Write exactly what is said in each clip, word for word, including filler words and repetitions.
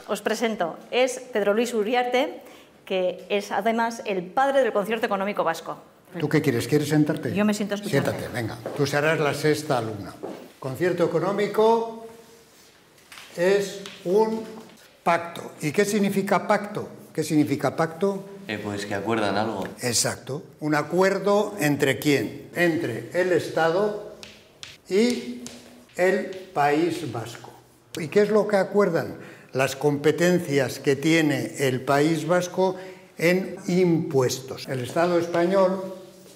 os presento. Es Pedro Luis Uriarte, que es además el padre del concierto económico vasco. ¿Tú qué quieres? ¿Quieres sentarte? Yo me siento a escucharte. Siéntate, venga. Tú serás la sexta alumna. Concierto económico es un pacto. ¿Y qué significa pacto? ¿Qué significa pacto? Eh, pues que acuerdan algo. Exacto. Un acuerdo entre quién? Entre el Estado y el País Vasco. ¿Y qué es lo que acuerdan? Las competencias que tiene el País Vasco en impuestos. El Estado español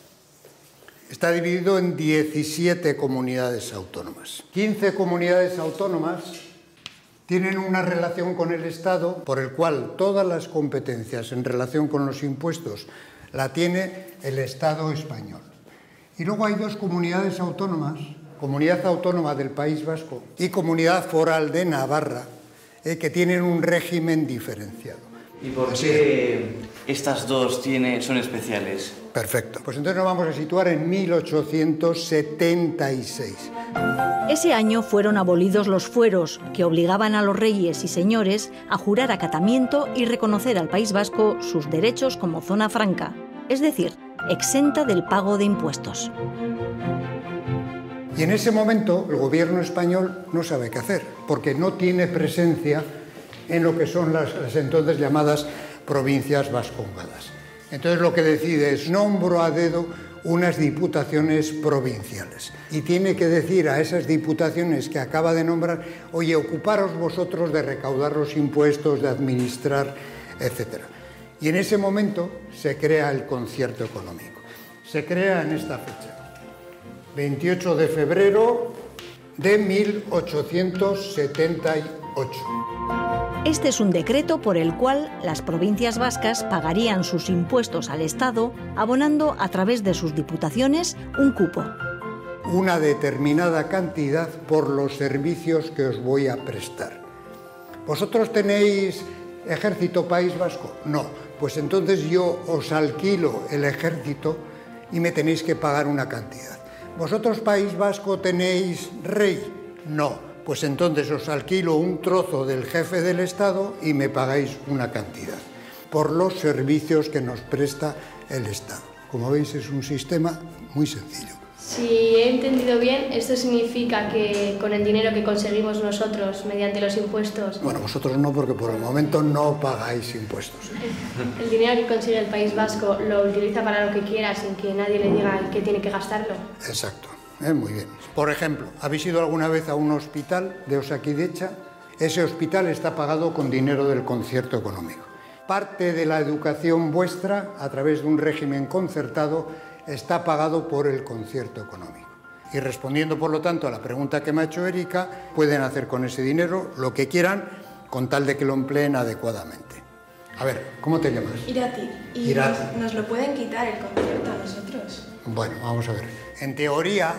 está dividido en diecisiete comunidades autónomas. quince comunidades autónomas tienen una relación con el Estado por el cual todas las competencias en relación con los impuestos la tiene el Estado español. Y luego hay dos comunidades autónomas, Comunidad Autónoma del País Vasco y Comunidad Foral de Navarra, eh, que tienen un régimen diferenciado. ¿Y por qué estas dos tiene, son especiales? Perfecto. Pues entonces nos vamos a situar en mil ochocientos setenta y seis. Ese año fueron abolidos los fueros, que obligaban a los reyes y señores a jurar acatamiento y reconocer al País Vasco sus derechos como zona franca, es decir, exenta del pago de impuestos. Y en ese momento el gobierno español no sabe qué hacer, porque no tiene presencia en lo que son las, las entonces llamadas provincias vascongadas. Entonces lo que decide es nombro a dedo unas diputaciones provinciales y tiene que decir a esas diputaciones que acaba de nombrar, oye, ocuparos vosotros de recaudar los impuestos, de administrar, etcétera. Y en ese momento se crea el concierto económico. Se crea en esta fecha, veintiocho de febrero de mil ochocientos setenta y ocho. Este es un decreto por el cual las provincias vascas pagarían sus impuestos al Estado, abonando a través de sus diputaciones un cupo. Una determinada cantidad por los servicios que os voy a prestar. ¿Vosotros tenéis ejército País Vasco? No. Pues entonces yo os alquilo el ejército y me tenéis que pagar una cantidad. ¿Vosotros País Vasco tenéis rey? No. Pues entonces os alquilo un trozo del jefe del Estado y me pagáis una cantidad por los servicios que nos presta el Estado. Como veis, es un sistema muy sencillo. Si he entendido bien, esto significa que con el dinero que conseguimos nosotros mediante los impuestos... Bueno, vosotros no, porque por el momento no pagáis impuestos. El dinero que consigue el País Vasco lo utiliza para lo que quiera sin que nadie le diga en qué tiene que gastarlo. Exacto. Eh, muy bien. Por ejemplo, ¿habéis ido alguna vez a un hospital de Osakidecha? Ese hospital está pagado con dinero del concierto económico. Parte de la educación vuestra, a través de un régimen concertado, está pagado por el concierto económico. Y respondiendo, por lo tanto, a la pregunta que me ha hecho Erika, pueden hacer con ese dinero lo que quieran, con tal de que lo empleen adecuadamente. A ver, ¿cómo te llamas? Irati. ¿Y Irati. Nos, nos lo pueden quitar el concierto a nosotros? Bueno, vamos a ver. En teoría,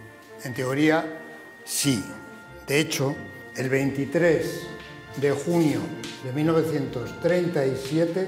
en teoría, sí. De hecho, el veintitrés de junio de mil novecientos treinta y siete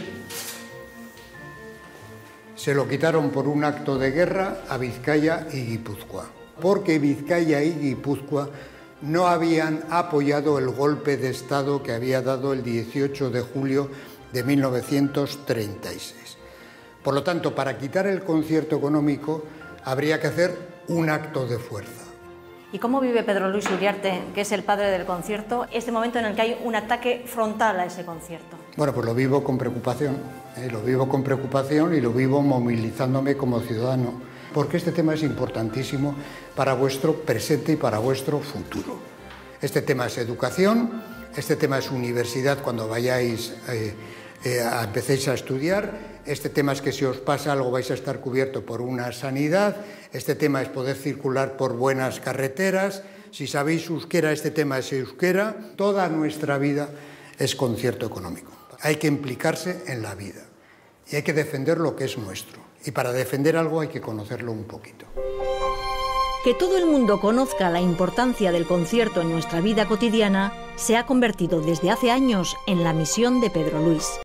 se lo quitaron por un acto de guerra a Vizcaya y Guipúzcoa, porque Vizcaya y Guipúzcoa no habían apoyado el golpe de Estado que había dado el dieciocho de julio de mil novecientos treinta y seis. Por lo tanto, para quitar el concierto económico habría que hacer un acto de fuerza. ¿Y cómo vive Pedro Luis Uriarte, que es el padre del concierto, este momento en el que hay un ataque frontal a ese concierto? Bueno, pues lo vivo con preocupación, ¿eh? lo vivo con preocupación y lo vivo movilizándome como ciudadano, porque este tema es importantísimo para vuestro presente y para vuestro futuro. Este tema es educación, este tema es universidad cuando vayáis, eh, eh, a, empecéis a estudiar. Este tema es que si os pasa algo vais a estar cubierto por una sanidad. Este tema es poder circular por buenas carreteras. Si sabéis euskera, este tema es euskera. Toda nuestra vida es concierto económico. Hay que implicarse en la vida y hay que defender lo que es nuestro. Y para defender algo hay que conocerlo un poquito. Que todo el mundo conozca la importancia del concierto en nuestra vida cotidiana se ha convertido desde hace años en la misión de Pedro Luis.